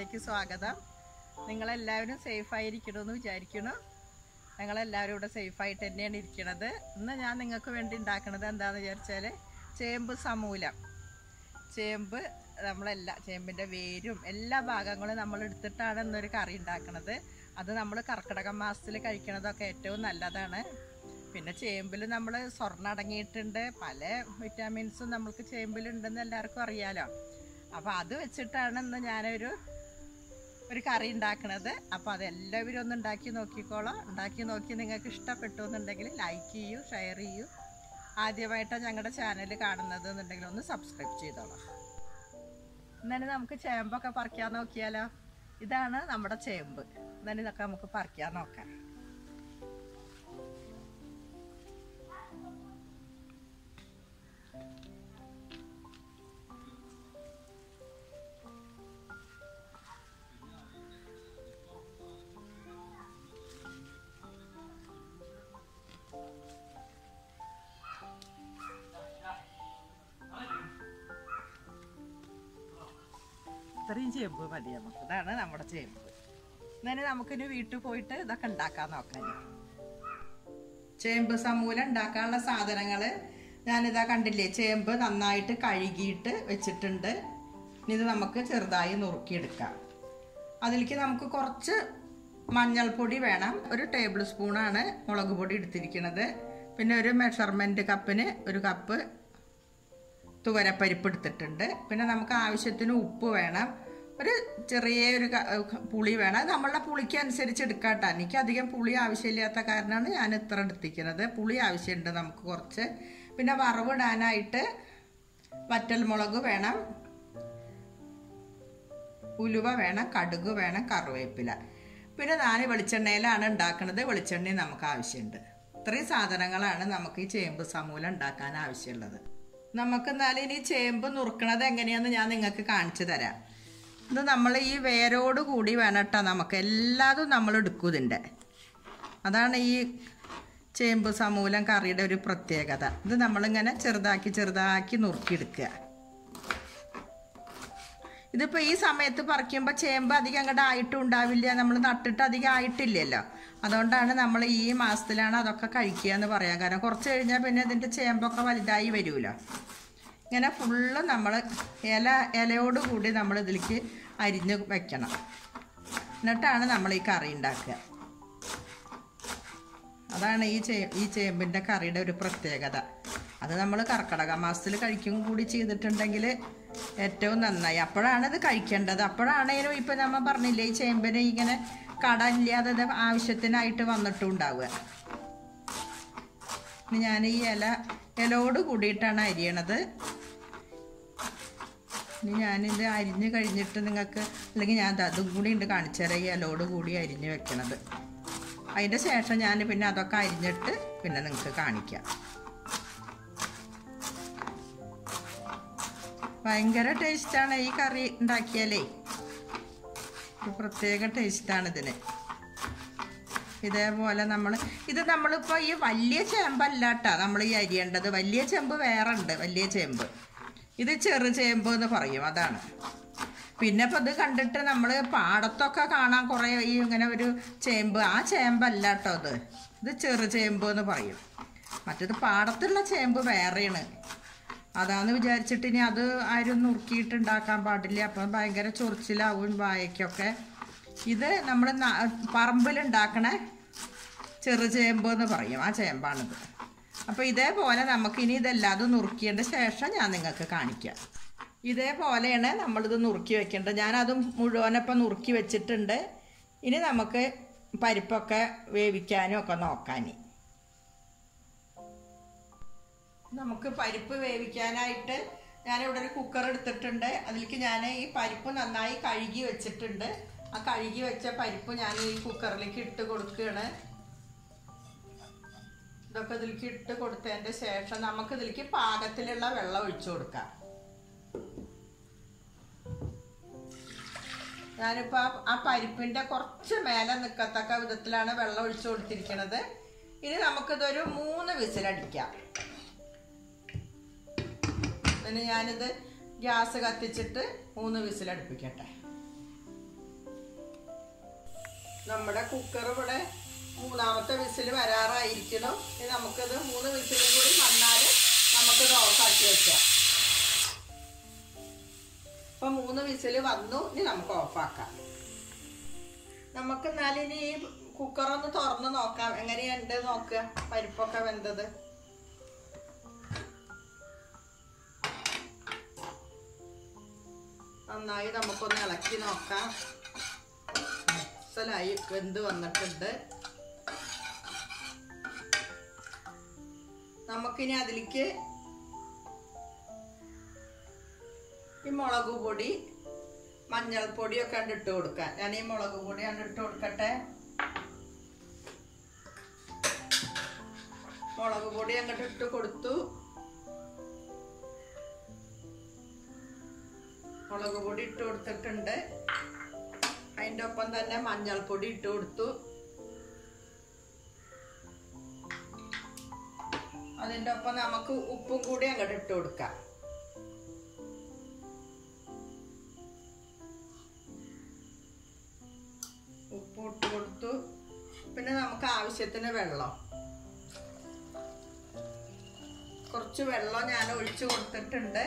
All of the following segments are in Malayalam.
ചാനലിലേക്ക് സ്വാഗതം. നിങ്ങളെല്ലാവരും സേഫായിരിക്കണമെന്ന് വിചാരിക്കുന്നു. ഞങ്ങളെല്ലാവരും ഇവിടെ സേഫായിട്ട് തന്നെയാണ് ഇരിക്കുന്നത്. ഇന്ന് ഞാൻ നിങ്ങൾക്ക് വേണ്ടി ഉണ്ടാക്കുന്നത് എന്താണെന്ന് വിചാരിച്ചാൽ ചേമ്പ് സമൂലം. ചേമ്പ് ചേമ്പിൻ്റെ വേരും എല്ലാ ഭാഗങ്ങളും നമ്മൾ എടുത്തിട്ടാണ് ഇന്നൊരു കറി ഉണ്ടാക്കുന്നത്. അത് നമ്മൾ കർക്കിടക മാസത്തിൽ കഴിക്കണതൊക്കെ ഏറ്റവും നല്ലതാണ്. പിന്നെ ചേമ്പിൽ നമ്മൾ സ്വർണ്ണം അടങ്ങിയിട്ടുണ്ട്, പല വിറ്റാമിൻസും നമ്മൾക്ക് ചേമ്പിലുണ്ടെന്ന് എല്ലാവർക്കും അറിയാലോ. അപ്പോൾ അത് വെച്ചിട്ടാണ് ഇന്ന് ഞാനൊരു കറി ഉണ്ടാക്കുന്നത്. അപ്പോൾ അതെല്ലാവരും ഒന്ന് ഉണ്ടാക്കി നോക്കിക്കോളാം. ഉണ്ടാക്കി നോക്കി നിങ്ങൾക്ക് ഇഷ്ടപ്പെട്ടു എന്നുണ്ടെങ്കിൽ ലൈക്ക് ചെയ്യൂ, ഷെയർ ചെയ്യൂ. ആദ്യമായിട്ടാണ് ഞങ്ങളുടെ ചാനൽ കാണുന്നത് എന്നുണ്ടെങ്കിൽ ഒന്ന് സബ്സ്ക്രൈബ് ചെയ്തോളാം. എന്നാലും നമുക്ക് ചേമ്പൊക്കെ പറിക്കാൻ നോക്കിയാലോ. ഇതാണ് നമ്മുടെ ചേമ്പ്. എന്നാലും ഇതൊക്കെ നമുക്ക് പറിക്കാൻ നോക്കാം. ഇത്രയും ചേമ്പ് മതി നമുക്ക്. ഇതാണ് നമ്മുടെ ചേമ്പ്. എന്നാലും നമുക്കിനി വീട്ടിൽ പോയിട്ട് ഇതൊക്കെ ഉണ്ടാക്കാൻ നോക്കാം. ചേമ്പ് സമൂലം ഉണ്ടാക്കാനുള്ള സാധനങ്ങൾ ഞാനിതാ കണ്ടില്ലേ, ചേമ്പ് നന്നായിട്ട് കഴുകിയിട്ട് വെച്ചിട്ടുണ്ട്. ഇത് നമുക്ക് ചെറുതായി നുറുക്കിയെടുക്കാം. അതിലേക്ക് നമുക്ക് കുറച്ച് മഞ്ഞൾപ്പൊടി വേണം. ഒരു ടേബിൾ സ്പൂണാണ് മുളക് പൊടി എടുത്തിരിക്കുന്നത്. പിന്നെ ഒരു മെഷർമെൻറ്റ് കപ്പിന് ഒരു കപ്പ് തുവരപ്പരിപ്പ് എടുത്തിട്ടുണ്ട്. പിന്നെ നമുക്ക് ആവശ്യത്തിന് ഉപ്പ് വേണം. ഒരു ചെറിയൊരു പുളി വേണം. അത് നമ്മളുടെ പുളിക്ക് അനുസരിച്ച് എടുക്കാട്ടോ. എനിക്ക് അധികം പുളി ആവശ്യമില്ലാത്ത കാരണമാണ് ഞാൻ ഇത്ര എടുത്തിരിക്കുന്നത്. പുളി ആവശ്യമുണ്ട് നമുക്ക് കുറച്ച്. പിന്നെ വറവിടാനായിട്ട് വറ്റൽമുളക് വേണം, ഉലുവ വേണം, കടുക് വേണം, കറിവേപ്പില. പിന്നെ ഞാൻ വെളിച്ചെണ്ണയിലാണ് ഉണ്ടാക്കുന്നത്. വെളിച്ചെണ്ണയും നമുക്ക് ആവശ്യമുണ്ട്. ഇത്രയും സാധനങ്ങളാണ് നമുക്ക് ഈ ചേമ്പ് സമൂലം ഉണ്ടാക്കാൻ ആവശ്യമുള്ളത്. നമുക്ക് എന്നാലും ഇനി ചേമ്പ് നുറുക്കണത് എങ്ങനെയാണെന്ന് ഞാൻ നിങ്ങൾക്ക് കാണിച്ചു തരാം. ഇത് നമ്മൾ ഈ വേരോട് കൂടി വേണം കേട്ടോ. നമുക്ക് എല്ലാതും നമ്മൾ എടുക്കും ഇതിൻ്റെ. അതാണ് ഈ ചേമ്പ് സമൂലം കറിയുടെ ഒരു പ്രത്യേകത. ഇത് നമ്മളിങ്ങനെ ചെറുതാക്കി നുറുക്കിയെടുക്കുക. ഇതിപ്പോൾ ഈ സമയത്ത് പറിക്കുമ്പോൾ ചേമ്പ് അധികം അങ്ങോട്ട് ആയിട്ടും ഉണ്ടാവില്ല. നമ്മൾ നട്ടിട്ട് അധികം ആയിട്ടില്ലല്ലോ. അതുകൊണ്ടാണ് നമ്മൾ ഈ മാസത്തിലാണ് അതൊക്കെ കഴിക്കുക എന്ന് പറയാം. കാരണം കുറച്ച് കഴിഞ്ഞാൽ പിന്നെ ഇതിൻ്റെ ചേമ്പൊക്കെ വലുതായി വരുമല്ലോ. ഇങ്ങനെ ഫുള്ള് നമ്മൾ ഇലയോട് കൂടി നമ്മൾ ഇതിലേക്ക് അരിഞ്ഞ് വെക്കണം. എന്നിട്ടാണ് നമ്മൾ ഈ കറി ഉണ്ടാക്കുക. അതാണ് ഈ ചേമ്പിൻ്റെ കറിയുടെ ഒരു പ്രത്യേകത. അത് നമ്മൾ കർക്കിടക മാസത്തിൽ കഴിക്കും കൂടി ചെയ്തിട്ടുണ്ടെങ്കിൽ ഏറ്റവും നന്നായി. അപ്പോഴാണ് ഇത് കഴിക്കേണ്ടത്. അപ്പോഴാണേലും ഇപ്പം നമ്മൾ പറഞ്ഞില്ലേ, ഈ ചേമ്പിന് ഇങ്ങനെ കടയില്ലാതെ ആവശ്യത്തിനായിട്ട് വന്നിട്ടും ഉണ്ടാവുക. ഞാൻ ഈ ഇലയോട് കൂടിയിട്ടാണ് അരിയണത്. ഇനി ഞാനിത് അരിഞ്ഞ് കഴിഞ്ഞിട്ട് നിങ്ങൾക്ക്, അല്ലെങ്കിൽ ഞാൻ അതും കൂടി ഉണ്ട് കാണിച്ചു തരാം. ഈ ഇലയോട് കൂടി അരിഞ്ഞ് വെക്കണത്. അതിൻ്റെ ശേഷം ഞാൻ പിന്നെ അതൊക്കെ അരിഞ്ഞിട്ട് പിന്നെ നിങ്ങൾക്ക് കാണിക്കാം. ഭയങ്കര ടേസ്റ്റാണ് ഈ കറി ഉണ്ടാക്കിയാലേ. ഒരു പ്രത്യേക ടേസ്റ്റാണ് ഇതിന്. ഇതേപോലെ നമ്മളിപ്പോൾ ഈ വലിയ ചേമ്പല്ല കേട്ടോ നമ്മൾ ഈ അരിയേണ്ടത്. വലിയ ചേമ്പ് വേറെ ഉണ്ട്, വലിയ ചേമ്പ്. ഇത് ചെറു ചേമ്പ് എന്ന് പറയും, അതാണ്. പിന്നെ ഇപ്പോൾ ഇത് കണ്ടിട്ട് നമ്മൾ പാടത്തൊക്കെ കാണാൻ കുറേ ഈ ഇങ്ങനെ ഒരു ചേമ്പ്, ആ ചേമ്പല്ല കേട്ടോ ഇത് ചെറു ചേമ്പ് എന്ന് പറയും. മറ്റേത് പാടത്തുള്ള ചേമ്പ് വേറെയാണ്. അതാന്ന് വിചാരിച്ചിട്ട് ഇനി അത് ആരും നുറുക്കിയിട്ട് ഉണ്ടാക്കാൻ പാടില്ല. അപ്പം ഭയങ്കര ചൊറിച്ചിലാവും വായയ്ക്കൊക്കെ. ഇത് നമ്മൾ പറമ്പിലുണ്ടാക്കണ ചെറു ചേമ്പ് എന്ന് പറയും, ആ ചേമ്പാണിത്. അപ്പോൾ ഇതേപോലെ നമുക്കിനി ഇതെല്ലാതും നുറുക്കിയതിൻ്റെ ശേഷം ഞാൻ നിങ്ങൾക്ക് കാണിക്കാം. ഇതേപോലെയാണ് നമ്മളിത് നുറുക്കി വെക്കേണ്ടത്. ഞാനതും മുഴുവനപ്പം നുറുക്കി വെച്ചിട്ടുണ്ട്. ഇനി നമുക്ക് പരിപ്പൊക്കെ വേവിക്കാനും ഒക്കെ നോക്കാൻ. നമുക്ക് പരിപ്പ് വേവിക്കാനായിട്ട് ഞാനിവിടെ ഒരു കുക്കർ എടുത്തിട്ടുണ്ട്. അതിലേക്ക് ഞാൻ ഈ പരിപ്പ് നന്നായി കഴുകി വെച്ചിട്ടുണ്ട്. ആ കഴുകി വെച്ച പരിപ്പ് ഞാൻ ഈ കുക്കറിലേക്ക് ഇട്ട് കൊടുക്കുകയാണ്. ഇതൊക്കെ ഇതിലേക്ക് ഇട്ട് കൊടുത്തതിൻ്റെ ശേഷം നമുക്ക് ഇതിലേക്ക് പാകത്തിലുള്ള വെള്ളം ഒഴിച്ചു കൊടുക്കാം. ഞാനിപ്പോൾ ആ പരിപ്പിൻ്റെ കുറച്ച് മേലെ നിൽക്കത്തക്ക വിധത്തിലാണ് വെള്ളം ഒഴിച്ചു കൊടുത്തിരിക്കുന്നത്. ഇനി നമുക്കിതൊരു 3 വിസിലടിക്കാം. പിന്നെ ഞാനിത് ഗ്യാസ് കത്തിച്ചിട്ട് 3 വിസിലടുപ്പിക്കട്ടെ. നമ്മുടെ കുക്കർ ഇവിടെ മൂന്നാമത്തെ വിസിൽ വരാറായിരിക്കണം. ഇനി നമുക്കത് 3 വിസിലും കൂടി വന്നാൽ നമുക്കത് ഓഫാക്കി വെക്കാം. ഇപ്പം 3 വിസിൽ വന്നു. ഇനി നമുക്ക് ഓഫാക്കാം. നമുക്ക് എന്നാലിനി ഈ കുക്കറൊന്ന് തുറന്ന് നോക്കാം എങ്ങനെയുണ്ട് നോക്കുക. പരിപ്പൊക്കെ വെന്തത്. നന്നായി നമുക്കൊന്ന് ഇളക്കി നോക്കാം. മനസ്സിലായി വെന്ത് വന്നിട്ടുണ്ട്. നമുക്കിനി അതിലേക്ക് ഈ മുളക് പൊടി മഞ്ഞൾപ്പൊടിയൊക്കെ ഇട്ട് കൊടുക്കാം. ഞാൻ ഈ മുളക് പൊടി ഇട്ട് കൊടുക്കട്ടെ. മുളക് പൊടി അങ്ങോട്ട് ഇട്ട് കൊടുത്തു. മുളക് പൊടി ഇട്ട് കൊടുത്തിട്ടുണ്ട്. അതിൻ്റെ ഒപ്പം തന്നെ മഞ്ഞൾപ്പൊടി ഇട്ട് കൊടുത്തു. അതിൻ്റെ ഒപ്പം നമുക്ക് ഉപ്പും കൂടി അങ്ങോട്ട് ഇട്ട് കൊടുക്കാം. ഉപ്പ് ഇട്ട് കൊടുത്തു. പിന്നെ നമുക്ക് ആവശ്യത്തിന് വെള്ളം, കുറച്ച് വെള്ളം ഞാൻ ഒഴിച്ചു കൊടുത്തിട്ടുണ്ട്.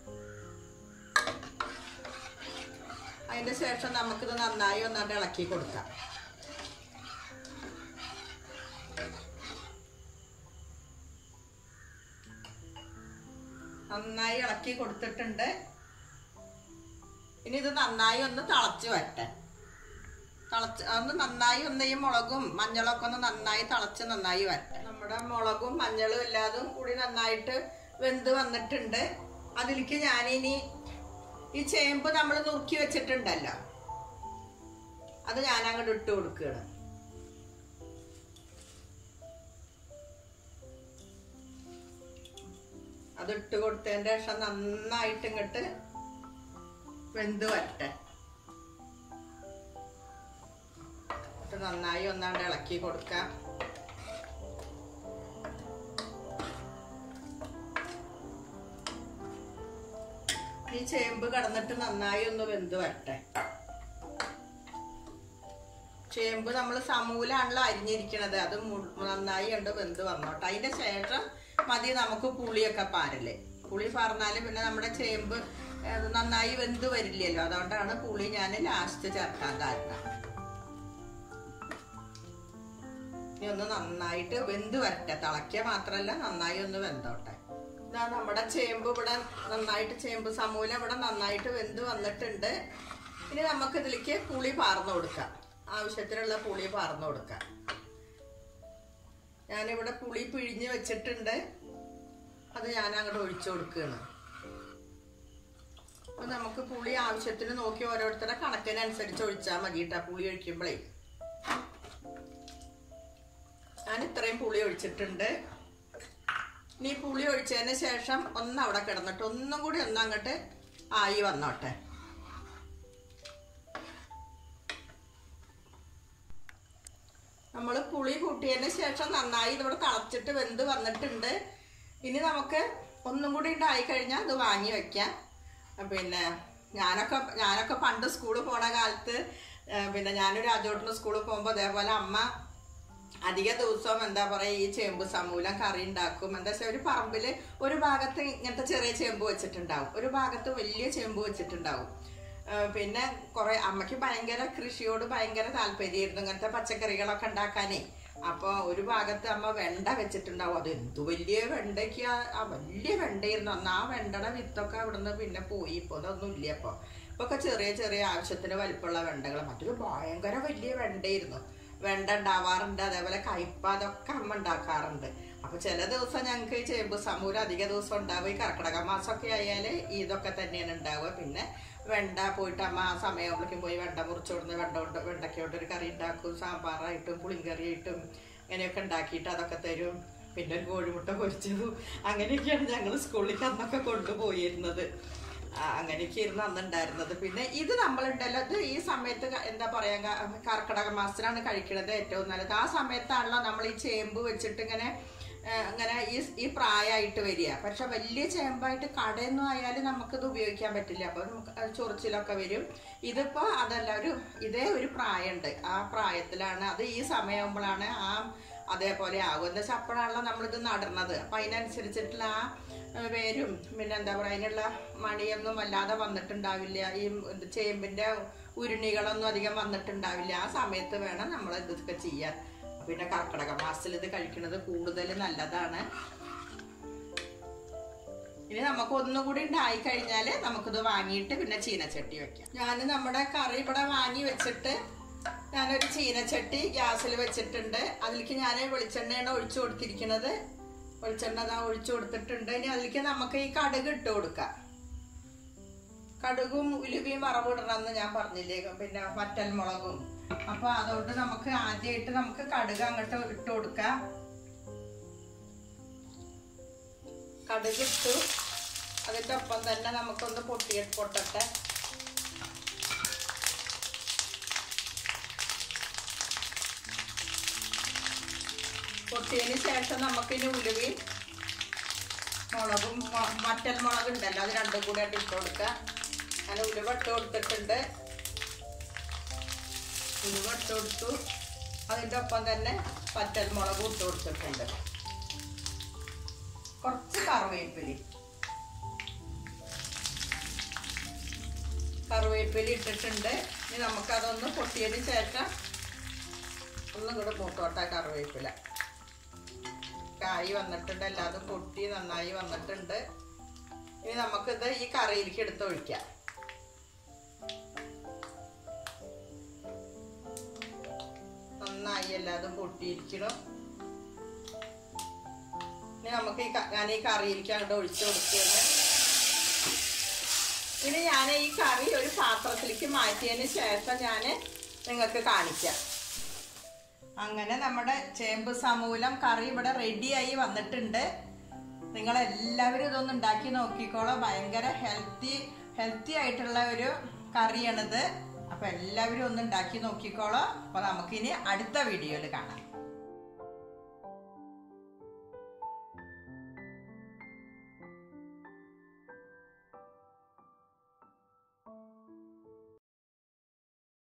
അതിന് ശേഷം നമുക്കിത് നന്നായി ഒന്നാണ്ട് ഇളക്കി കൊടുക്കാം. നന്നായി ഇളക്കി കൊടുത്തിട്ടുണ്ട്. ഇനി ഇത് നന്നായി ഒന്ന് തിളച്ച് വരട്ടെ. ഒന്ന് നന്നായി ഒന്ന് ഈ മുളകും മഞ്ഞളൊക്കെ ഒന്ന് നന്നായി തിളച്ച് നന്നായി വരട്ടെ. നമ്മുടെ മുളകും മഞ്ഞളും എല്ലാതും കൂടി നന്നായിട്ട് വെന്ത് വന്നിട്ടുണ്ട്. അതിലേക്ക് ഞാനിനി ഈ ചേമ്പ് നമ്മൾ നുറുക്കി വെച്ചിട്ടുണ്ടല്ലോ, അത് ഞാൻ അങ്ങോട്ട് ഇട്ട് കൊടുക്കുകയാണ്. അത് ഇട്ട് കൊടുത്തതിൻ്റെ ശേഷം നന്നായിട്ട് ഇങ്ങോട്ട് വെന്ത് വരട്ടെ. നന്നായി ഒന്നാണ്ട് ഇളക്കി കൊടുക്കാം. ഈ ചേമ്പ് കടന്നിട്ട് നന്നായി ഒന്ന് വെന്ത് വരട്ടെ. ചേമ്പ് നമ്മൾ സമൂലാണല്ലോ അരിഞ്ഞിരിക്കണത്. അത് നന്നായി ഉണ്ട് വെന്ത് വന്നോട്ടെ. അതിന്റെ ശേഷം മതി നമുക്ക് പുളിയൊക്കെ പാരല്ലേ. പുളി പാർന്നാല് പിന്നെ നമ്മുടെ ചേമ്പ് നന്നായി വെന്ത് വരില്ലല്ലോ. അതുകൊണ്ടാണ് പുളി ഞാൻ ലാസ്റ്റ് ചേർക്കാൻ കാരണം. ഇനി ഒന്ന് നന്നായിട്ട് വെന്ത് വരട്ടെ. തിളയ്ക്കുക മാത്രല്ല നന്നായി ഒന്ന് വെന്തോട്ടെ. ഇതാ നമ്മുടെ ചേമ്പ് ഇവിടെ നന്നായിട്ട്, ചേമ്പ് സമൂല ഇവിടെ നന്നായിട്ട് വെന്ത് വന്നിട്ടുണ്ട്. ഇനി നമുക്ക് ഇതിലേക്ക് പുളി പാർന്നു കൊടുക്കാം. ആവശ്യത്തിനുള്ള പുളി പാർന്നു കൊടുക്കാം. ഞാനിവിടെ പുളി പിഴിഞ്ഞ് വെച്ചിട്ടുണ്ട്. അത് ഞാൻ അങ്ങോട്ട് ഒഴിച്ചു കൊടുക്കുകയാണ്. അപ്പൊ നമുക്ക് പുളി ആവശ്യത്തിന് നോക്കി ഓരോരുത്തരുടെ കണക്കിനനുസരിച്ച് ഒഴിച്ചാൽ മതി കേട്ടോ. പുളി ഒഴിക്കുമ്പോഴേ ഞാൻ ഇത്രയും പുളി ഒഴിച്ചിട്ടുണ്ട്. ഇനി പുളി ഒഴിച്ചതിന് ശേഷം ഒന്ന് അവിടെ കിടന്നിട്ട് ഒന്നും കൂടി അങ്ങോട്ട് ആയി വന്നോട്ടെ. നമ്മൾ പുളി കൂട്ടിയതിന് ശേഷം നന്നായി ഇതിവിടെ തിളച്ചിട്ട് വെന്ത് വന്നിട്ടുണ്ട്. ഇനി നമുക്ക് ഒന്നും കൂടി ഉണ്ടായി കഴിഞ്ഞാൽ അത് വാങ്ങി വെക്കാം. പിന്നെ ഞാനൊക്കെ പണ്ട് സ്കൂളിൽ പോണ കാലത്ത് പിന്നെ ഞാനൊരു രാജോട്ടിന് സ്കൂളിൽ പോകുമ്പോൾ അതേപോലെ അമ്മ അധിക ദിവസവും എന്താ പറയുക ഈ ചേമ്പ് സമൂലം കറി ഉണ്ടാക്കും. എന്താ വെച്ചാൽ ഒരു പറമ്പിൽ ഒരു ഭാഗത്ത് ഇങ്ങനത്തെ ചെറിയ ചേമ്പ് വെച്ചിട്ടുണ്ടാവും, ഒരു ഭാഗത്ത് വലിയ ചേമ്പ് വെച്ചിട്ടുണ്ടാവും. പിന്നെ കുറെ അമ്മയ്ക്ക് ഭയങ്കര കൃഷിയോട് ഭയങ്കര താല്പര്യമായിരുന്നു, ഇങ്ങനത്തെ പച്ചക്കറികളൊക്കെ ഉണ്ടാക്കാനേ. അപ്പോൾ ഒരു ഭാഗത്ത് അമ്മ വെണ്ട വെച്ചിട്ടുണ്ടാവും. അത് എന്തു വലിയ വെണ്ടയ്ക്ക്, വലിയ വെണ്ടയായിരുന്നു അന്ന്. ആ വെണ്ടയുടെ വിത്തൊക്കെ അവിടുന്ന് പിന്നെ പോയി. ഇപ്പോൾ അതൊന്നും ഇല്ല. ഇപ്പൊക്കെ ചെറിയ ചെറിയ ആവശ്യത്തിന് വലിപ്പമുള്ള വെണ്ടകൾ. മറ്റൊരു ഭയങ്കര വലിയ വെണ്ടയായിരുന്നു. വെണ്ട ഉണ്ടാവാറുണ്ട്. അതേപോലെ കയ്പ അതൊക്കെ അമ്മ ഉണ്ടാക്കാറുണ്ട്. അപ്പൊ ചില ദിവസം ഞങ്ങൾക്ക് ഈ ചേമ്പ് സമൂലം അധിക ദിവസം ഉണ്ടാവുക ഈ കർക്കിടക മാസമൊക്കെ ആയാൽ ഇതൊക്കെ തന്നെയാണ് ഉണ്ടാവുക. പിന്നെ വെണ്ട പോയിട്ട് അമ്മ ആ സമയമാകുമ്പോഴേക്കും പോയി വെണ്ട മുറിച്ചോടുന്ന് വെണ്ടയ്ക്കോട്ട് ഒരു കറി ഉണ്ടാക്കും. സാമ്പാറായിട്ടും പുളിങ്കറിയായിട്ടും അങ്ങനെയൊക്കെ ഉണ്ടാക്കിയിട്ട് അതൊക്കെ തരും. പിന്നെ ഒരു കോഴിമുട്ട പൊരിച്ചതും അങ്ങനെയൊക്കെയാണ് ഞങ്ങൾ സ്കൂളിലേക്ക് അന്നൊക്കെ കൊണ്ടുപോയിരുന്നത്. അങ്ങനെയൊക്കെ ഇരുന്ന് അന്നുണ്ടായിരുന്നത്. പിന്നെ ഇത് നമ്മളുണ്ടല്ലോ, ഇത് ഈ സമയത്ത് എന്താ പറയാ കർക്കിടക മാസത്തിലാണ് കഴിക്കുന്നത് ഏറ്റവും നല്ലത്. ആ സമയത്താണല്ലോ നമ്മൾ ഈ ചേമ്പ് വെച്ചിട്ട് ഇങ്ങനെ അങ്ങനെ ഈ പ്രായമായിട്ട് വരിക. പക്ഷെ വലിയ ചേമ്പായിട്ട് കടയൊന്നും ആയാലും നമുക്കിത് ഉപയോഗിക്കാൻ പറ്റില്ല. അപ്പൊ നമുക്ക് ചൊറിച്ചിലൊക്കെ വരും. ഇതിപ്പോ അതല്ല, ഇതേ ഒരു പ്രായമുണ്ട്. ആ പ്രായത്തിലാണ് അത്. ഈ സമയമാകുമ്പോഴാണ് അതേപോലെ ആകും. എന്താ വെച്ചാൽ അപ്പോഴാണല്ലോ നമ്മളിത് നടണത്. അപ്പൊ അതിനനുസരിച്ചിട്ടുള്ള വേരും പിന്നെ എന്താ പറയുക അതിനുള്ള മണിയൊന്നും വല്ലാതെ വന്നിട്ടുണ്ടാവില്ല. ഈ ചേമ്പിന്റെ ഉരുണികളൊന്നും അധികം വന്നിട്ടുണ്ടാവില്ല. ആ സമയത്ത് വേണം നമ്മൾ ഇതൊക്കെ ചെയ്യാൻ. പിന്നെ കർക്കിടക മാസത്തിൽ ഇത് കഴിക്കുന്നത് കൂടുതൽ നല്ലതാണ്. ഇനി നമുക്ക് ഒന്നുകൂടി ഉണ്ടായി കഴിഞ്ഞാല് നമുക്കിത് വാങ്ങിയിട്ട് പിന്നെ ചീനച്ചട്ടി വെക്കാം. ഞാൻ നമ്മുടെ കറി ഇവിടെ വാങ്ങി വെച്ചിട്ട് ഞാനൊരു ചീനച്ചട്ടി ഗ്യാസിൽ വെച്ചിട്ടുണ്ട്. അതിലേക്ക് ഞാൻ വെളിച്ചെണ്ണയാണ് ഒഴിച്ചു കൊടുത്തിരിക്കുന്നത്. വെളിച്ചെണ്ണ ഒഴിച്ചു കൊടുത്തിട്ടുണ്ട്. ഇനി അതിലേക്ക് നമുക്ക് ഈ കടുക് ഇട്ട് കൊടുക്കാം. കടുകും ഉലുവയും വറവിടണമെന്ന് ഞാൻ പറഞ്ഞില്ലേ, പിന്നെ വറ്റൽമുളകും. അപ്പൊ അതുകൊണ്ട് നമുക്ക് ആദ്യമായിട്ട് നമുക്ക് കടുക് അങ്ങോട്ട് ഇട്ട് കൊടുക്കാം. കടുക് ഇട്ടു. അതിന്റെ ഒപ്പം തന്നെ നമുക്കൊന്ന് പൊട്ടട്ടെ. പൊട്ടിയതിന് ശേഷം നമുക്കിനി ഉലുവയും മുളകും വറ്റൽമുളക് ഉണ്ടല്ലോ അത് രണ്ടും കൂടി ആയിട്ട് ഇട്ട് കൊടുക്കാം. ഞാൻ ഉലുവ ഇട്ട് കൊടുത്തിട്ടുണ്ട്. ഉലുവ ഇട്ട് കൊടുത്തു. അതിൻ്റെ ഒപ്പം തന്നെ വറ്റൽമുളകും ഇട്ട് കൊടുത്തിട്ടുണ്ട്. കുറച്ച് കറിവേപ്പില ഇട്ടിട്ടുണ്ട്. ഇനി നമുക്കതൊന്ന് പൊട്ടിയതിന് ശേഷം ഒന്നും കൂടെ മൂത്തോട്ടെ. കറിവേപ്പില കായ് വന്നിട്ടുണ്ട്. എല്ലാതും പൊട്ടി നന്നായി വന്നിട്ടുണ്ട്. ഇനി നമുക്കിത് ഈ കറിയിലേക്ക് എടുത്ത് ഒഴിക്കാം. നന്നായി എല്ലാതും പൊട്ടിയിരിക്കണം. ഇനി നമുക്ക് ഞാൻ ഈ കറിയിലേക്ക് അങ്ങോട്ട് ഒഴിച്ചു കൊടുക്കുകയാണ്. ഇനി ഞാൻ ഈ കറി ഒരു പാത്രത്തിലേക്ക് മാറ്റിയതിന് ശേഷം ഞാൻ നിങ്ങൾക്ക് കാണിക്കാം. അങ്ങനെ നമ്മുടെ ചേമ്പ് സമൂലം കറി ഇവിടെ റെഡിയായി വന്നിട്ടുണ്ട്. നിങ്ങളെല്ലാവരും ഇതൊന്ന് ഉണ്ടാക്കി നോക്കിക്കോളാം. ഭയങ്കര ഹെൽത്തി ആയിട്ടുള്ള ഒരു കറിയാണിത്. അപ്പൊ എല്ലാവരും ഒന്ന് ഉണ്ടാക്കി നോക്കിക്കോളാം. അപ്പൊ നമുക്കിനി അടുത്ത വീഡിയോയിൽ കാണാം.